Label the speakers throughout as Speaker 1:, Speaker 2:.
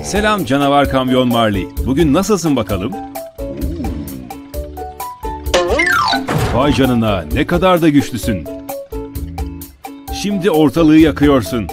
Speaker 1: Selam canavar kamyon Marley. Bugün nasılsın bakalım? Vay canına, ne kadar da güçlüsün. Şimdi ortalığı yakıyorsun.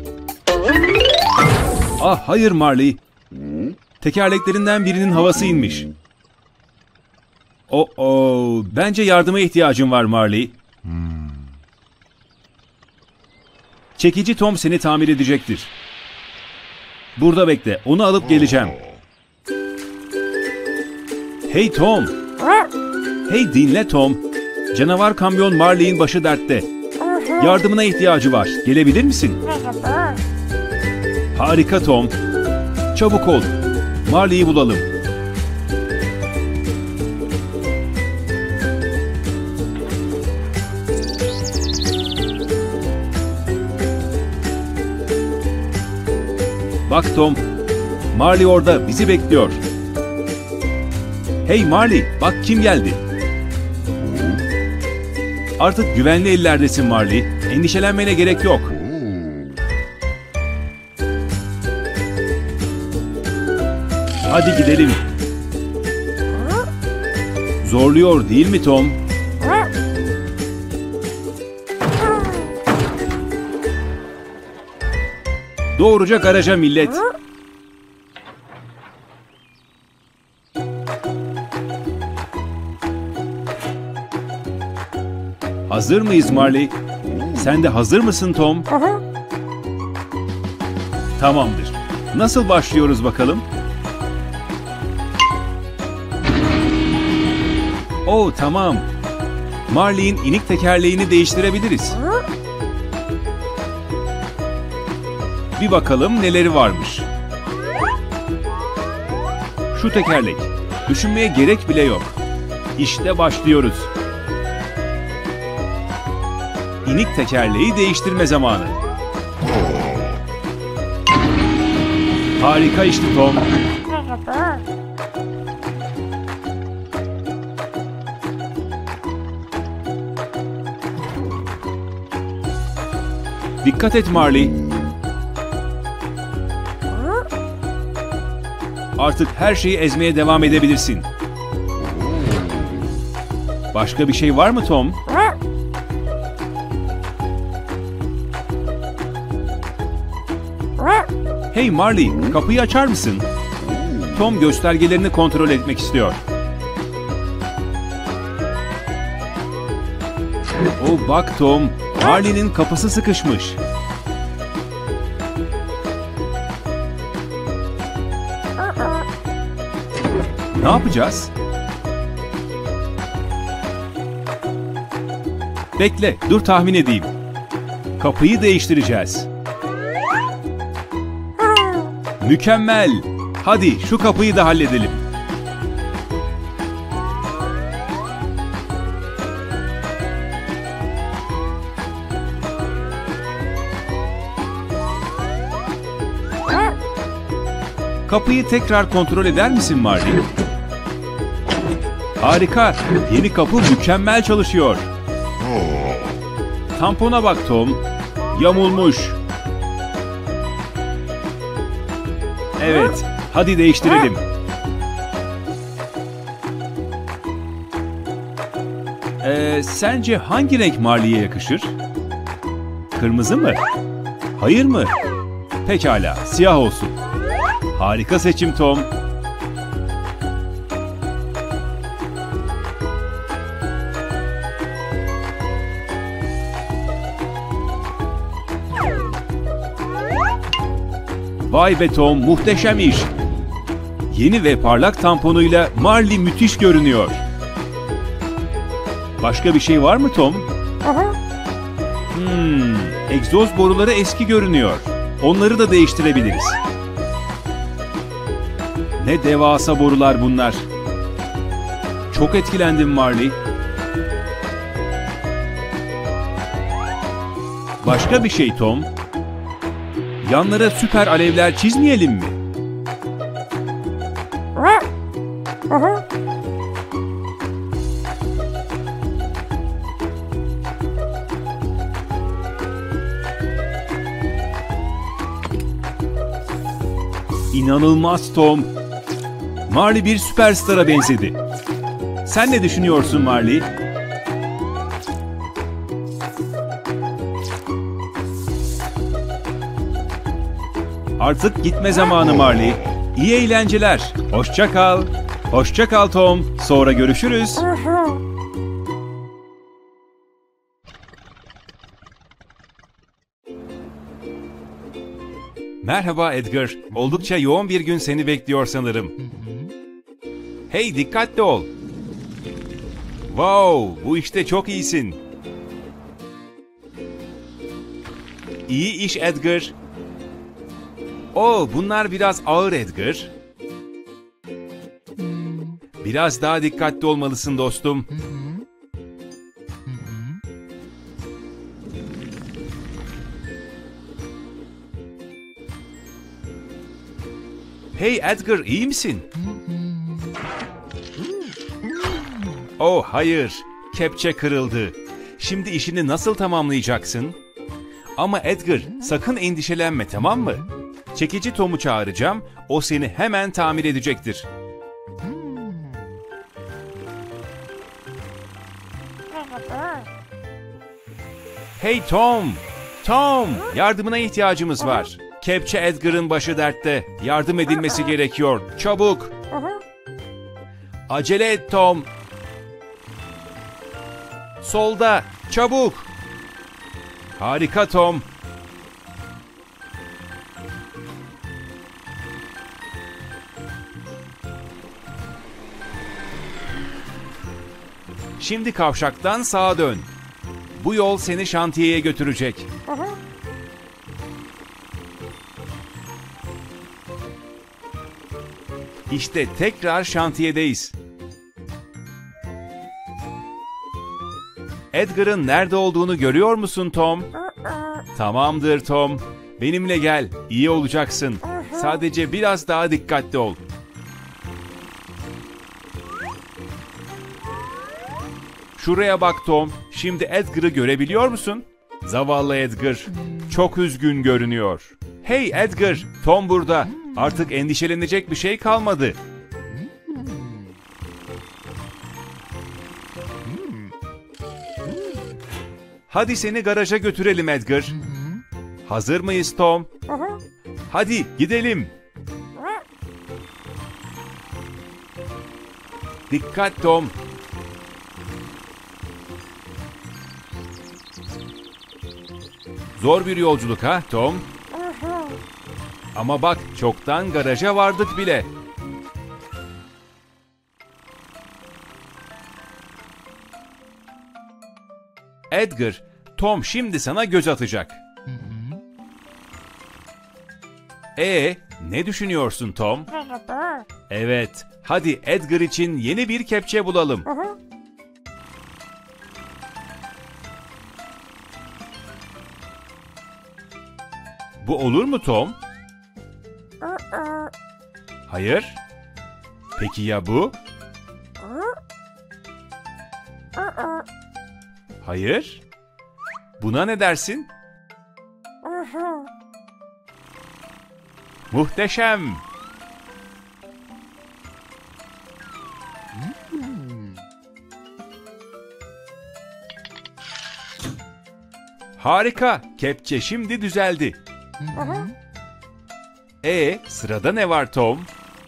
Speaker 1: Ah hayır Marley. Tekerleklerinden birinin havası inmiş. Bence yardıma ihtiyacın var Marley. Çekici Tom seni tamir edecektir. Burada bekle, onu alıp geleceğim. Hey Tom. Hey dinle Tom. Canavar kamyon Marley'in başı dertte. Yardımına ihtiyacı var. Gelebilir misin? Harika Tom. Çabuk ol. Marley'i bulalım. Bak Tom. Marley orada bizi bekliyor. Hey Marley, bak kim geldi. Artık güvenli ellerdesin Marley. Endişelenmene gerek yok. Hadi gidelim. Zorluyor değil mi Tom? Doğruca garaja millet. Hazır mıyız Marley? Sen de hazır mısın Tom? Tamamdır. Nasıl başlıyoruz bakalım? Tamam. Marley'in inik tekerleğini değiştirebiliriz. Bir bakalım neleri varmış. Şu tekerlek. Düşünmeye gerek bile yok. İşte başlıyoruz. İnik tekerleği değiştirme zamanı. Harika işte Tom. Dikkat et Marley. Artık her şeyi ezmeye devam edebilirsin. Başka bir şey var mı Tom? Hey Marley, kapıyı açar mısın? Tom göstergelerini kontrol etmek istiyor. Bak Tom, Marley'nin kapısı sıkışmış. Ne yapacağız? Bekle, dur tahmin edeyim. Kapıyı değiştireceğiz. Mükemmel. Hadi şu kapıyı da halledelim. Kapıyı tekrar kontrol eder misin Marley? Harika. Yeni kapı mükemmel çalışıyor. Tampona bak Tom. Yamulmuş. Evet. Hadi değiştirelim. Sence hangi renk Marley'e yakışır? Kırmızı mı? Hayır mı? Pekala. Siyah olsun. Harika seçim Tom. Vay be Tom, muhteşem iş. Yeni ve parlak tamponuyla Marley müthiş görünüyor. Başka bir şey var mı Tom? Egzoz boruları eski görünüyor. Onları da değiştirebiliriz. Ne devasa borular bunlar. Çok etkilendim Marley. Başka bir şey Tom. Yanlara süper alevler çizmeyelim mi? İnanılmaz Tom. Marley bir süperstara benzedi. Sen ne düşünüyorsun Marley? Artık gitme zamanı Marley. İyi eğlenceler. Hoşça kal. Hoşça kal Tom. Sonra görüşürüz. Merhaba Edgar. Oldukça yoğun bir gün seni bekliyor sanırım. Hey, dikkatli ol. Wow, bu işte çok iyisin. İyi iş Edgar. Oh, bunlar biraz ağır Edgar. Biraz daha dikkatli olmalısın dostum. Hey Edgar, iyi misin? Oh hayır, kepçe kırıldı. Şimdi işini nasıl tamamlayacaksın? Ama Edgar, sakın endişelenme, tamam mı? Çekici Tom'u çağıracağım, o seni hemen tamir edecektir. Hey Tom! Tom! Yardımına ihtiyacımız var. Kepçe Edgar'ın başı dertte. Yardım edilmesi gerekiyor. Çabuk! Acele et Tom! Solda! Çabuk! Harika Tom! Şimdi kavşaktan sağa dön. Bu yol seni şantiyeye götürecek. İşte tekrar şantiyedeyiz. Edgar'ın nerede olduğunu görüyor musun Tom? Tamamdır Tom. Benimle gel. İyi olacaksın. Sadece biraz daha dikkatli ol. Şuraya bak Tom. Şimdi Edgar'ı görebiliyor musun? Zavallı Edgar. Çok üzgün görünüyor. Hey Edgar, Tom burada. Artık endişelenecek bir şey kalmadı. Hadi seni garaja götürelim Edgar. Hazır mıyız Tom? Hadi gidelim. Dikkat Tom. Zor bir yolculuk ha Tom? Ama bak çoktan garaja vardık bile. Edgar, Tom şimdi sana göz atacak. Ne düşünüyorsun Tom? Evet, hadi Edgar için yeni bir kepçe bulalım. Bu olur mu Tom? Hayır. Peki ya bu? Hayır. Buna ne dersin? Muhteşem. Harika. Kepçe şimdi düzeldi. Sırada ne var Tom?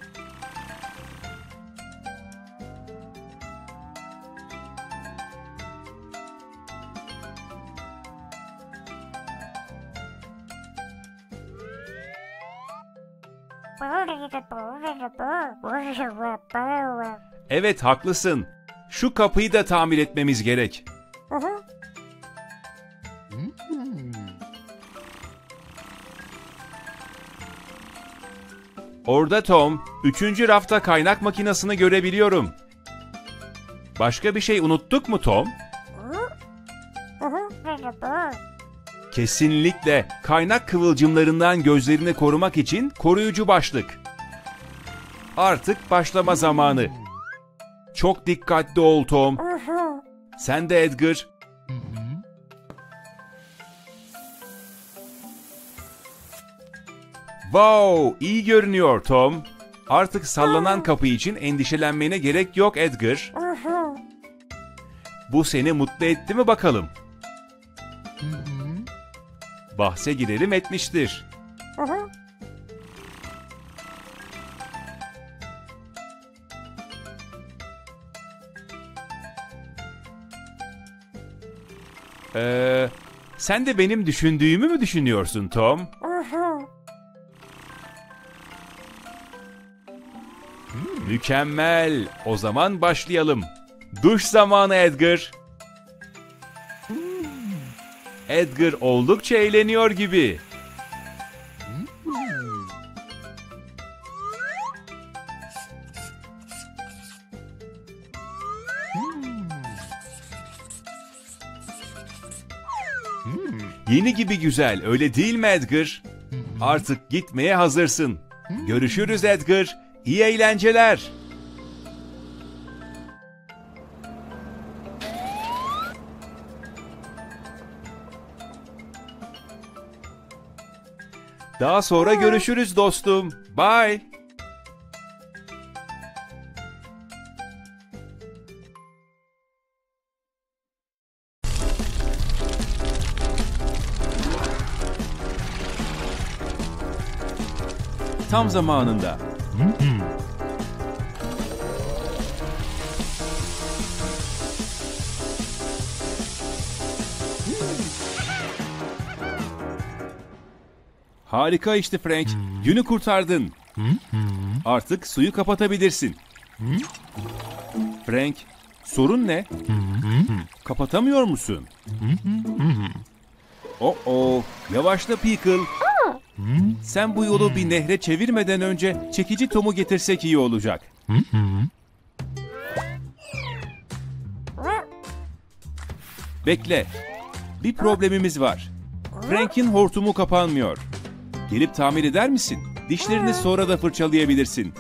Speaker 1: Evet, haklısın. Şu kapıyı da tamir etmemiz gerek. Orada Tom, 3. rafta kaynak makinesini görebiliyorum. Başka bir şey unuttuk mu Tom? Kesinlikle kaynak kıvılcımlarından gözlerini korumak için koruyucu başlık. Artık başlama zamanı. Çok dikkatli ol Tom. Sen de Edgar. Wow, iyi görünüyor Tom. Artık sallanan kapı için endişelenmene gerek yok Edgar. Bu seni mutlu etti mi bakalım? Bahse girelim etmiştir. Sen de benim düşündüğümü mü düşünüyorsun Tom? Mükemmel. O zaman başlayalım. Duş zamanı Edgar. Edgar oldukça eğleniyor gibi. Yeni gibi güzel, öyle değil mi Edgar? Artık gitmeye hazırsın. Görüşürüz Edgar. İyi eğlenceler. Daha sonra görüşürüz dostum. Bye. Tam zamanında. Harika işte Frank. Günü kurtardın. Artık suyu kapatabilirsin. Frank, sorun ne? Kapatamıyor musun? Yavaşla Pickle. Sen bu yolu bir nehre çevirmeden önce çekici Tom'u getirsek iyi olacak. Bekle. Bir problemimiz var. Frank'in hortumu kapanmıyor. Gelip tamir eder misin? Dişlerini sonra da fırçalayabilirsin.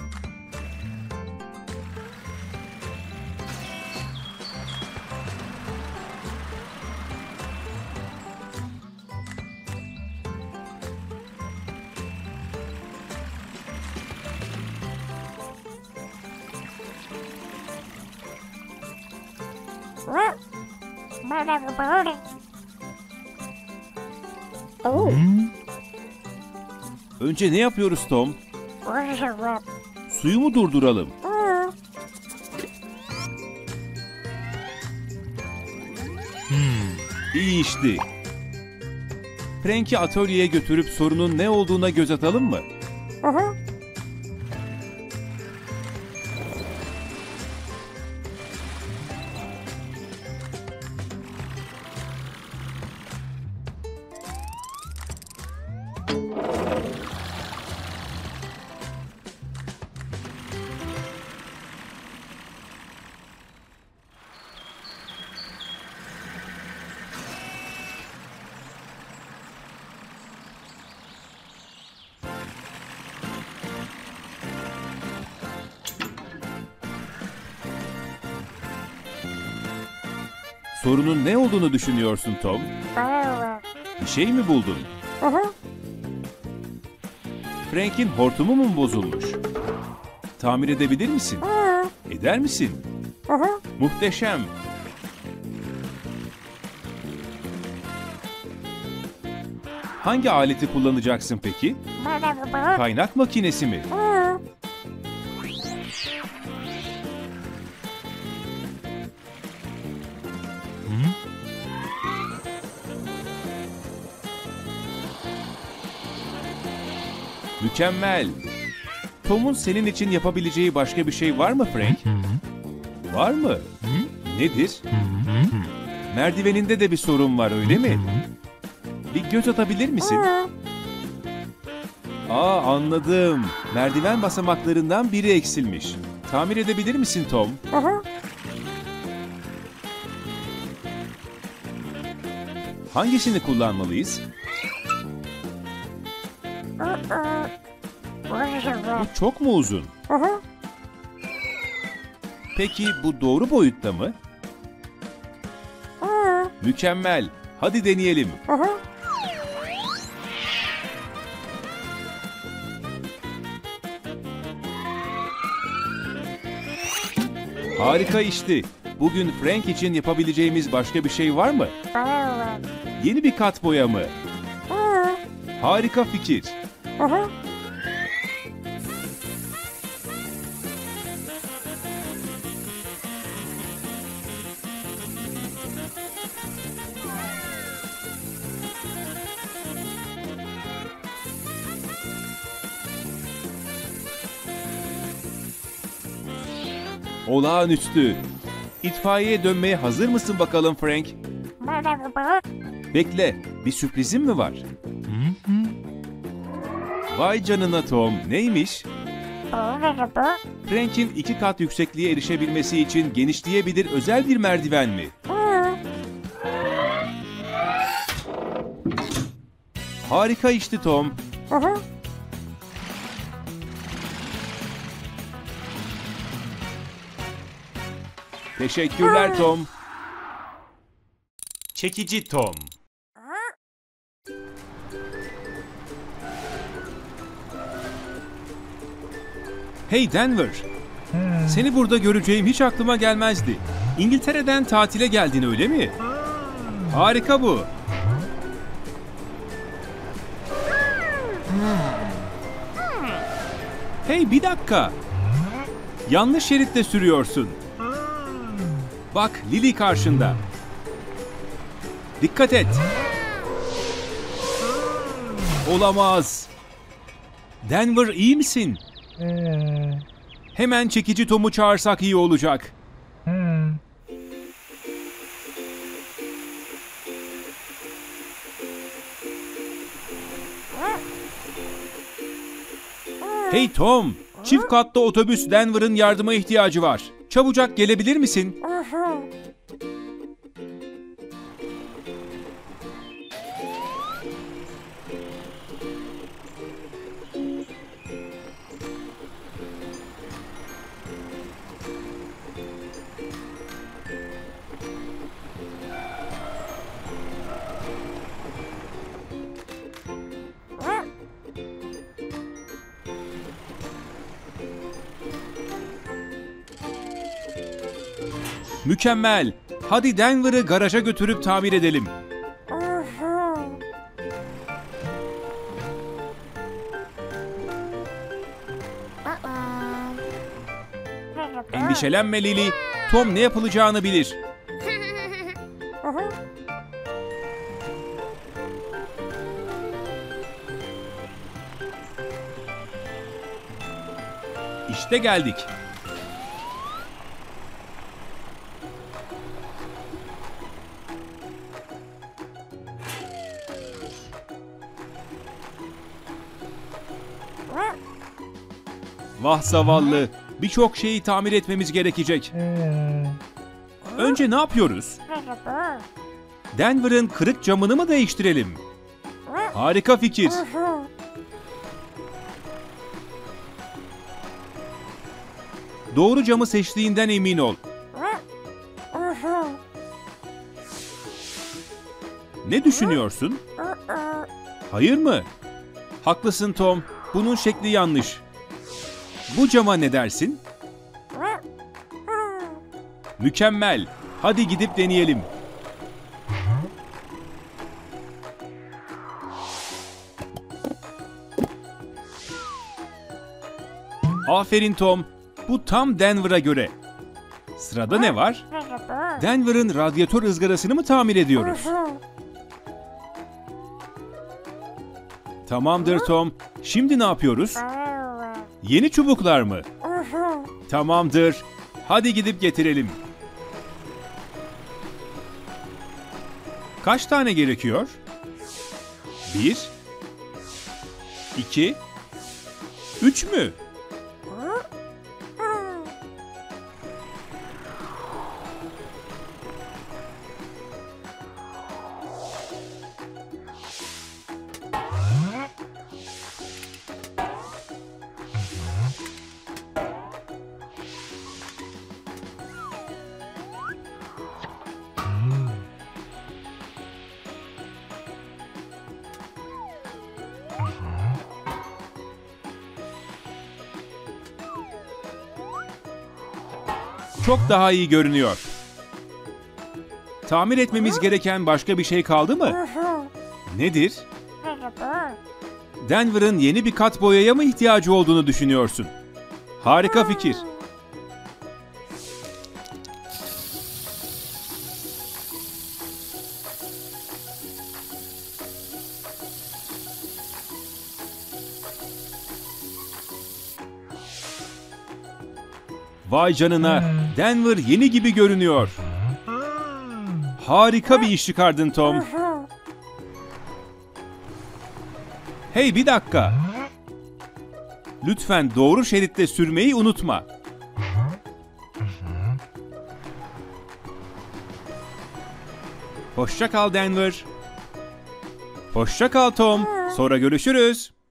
Speaker 1: Önce ne yapıyoruz Tom? Suyu mu durduralım? İyi işti. Frank'i atölyeye götürüp sorunun ne olduğuna göz atalım mı? Sorunun ne olduğunu düşünüyorsun Tom? Bir şey mi buldun? Frank'in hortumu mu bozulmuş? Tamir edebilir misin? Eder misin? Muhteşem. Hangi aleti kullanacaksın peki? Kaynak makinesi mi? Mükemmel. Tom'un senin için yapabileceği başka bir şey var mı Frank? Var mı? Nedir? Merdiveninde de bir sorun var öyle mi? Bir göz atabilir misin? Anladım. Merdiven basamaklarından biri eksilmiş. Tamir edebilir misin Tom? Hangisini kullanmalıyız? Bu çok mu uzun? Peki bu doğru boyutta mı? Mükemmel. Hadi deneyelim. Harika işti. Bugün Frank için yapabileceğimiz başka bir şey var mı? Yeni bir kat boya mı? Harika fikir. Olağanüstü. İtfaiyeye dönmeye hazır mısın bakalım Frank? Bekle, bir sürprizim mi var? Vay canına Tom, neymiş? Frank'in 2 kat yüksekliğe erişebilmesi için genişleyebilir özel bir merdiven mi? Harika işti Tom. Teşekkürler Tom. Çekici Tom. Hey Denver. Seni burada göreceğim hiç aklıma gelmezdi. İngiltere'den tatile geldin öyle mi? Harika bu. Hey bir dakika. Yanlış şeritte sürüyorsun. Bak Lily karşında. Dikkat et. Olamaz. Denver iyi misin? Hemen çekici Tom'u çağırsak iyi olacak. Hey Tom, çift katlı otobüs Denver'ın yardıma ihtiyacı var. Çabucak gelebilir misin? Mükemmel. Hadi Denver'ı garaja götürüp tamir edelim. Endişelenme Lily. Tom ne yapılacağını bilir. İşte geldik. Vah zavallı. Birçok şeyi tamir etmemiz gerekecek. Önce ne yapıyoruz? Denver'ın kırık camını mı değiştirelim? Harika fikir. Doğru camı seçtiğinden emin ol. Ne düşünüyorsun? Hayır mı? Haklısın Tom. Bunun şekli yanlış. Bu cama ne dersin? Mükemmel. Hadi gidip deneyelim. Aferin Tom. Bu tam Denver'a göre. Sırada ne var? Denver'ın radyatör ızgarasını mı tamir ediyoruz? Tamamdır Tom. Şimdi ne yapıyoruz? Yeni çubuklar mı? Tamamdır. Hadi gidip getirelim. Kaç tane gerekiyor? 1 2 3 mü? Çok daha iyi görünüyor. Tamir etmemiz gereken başka bir şey kaldı mı? Nedir? Denver'ın yeni bir kat boyaya mı ihtiyacı olduğunu düşünüyorsun? Harika fikir. Vay canına, Denver yeni gibi görünüyor. Harika bir iş çıkardın Tom. Hey bir dakika. Lütfen doğru şeritte sürmeyi unutma. Hoşça kal Denver. Hoşça kal Tom. Sonra görüşürüz.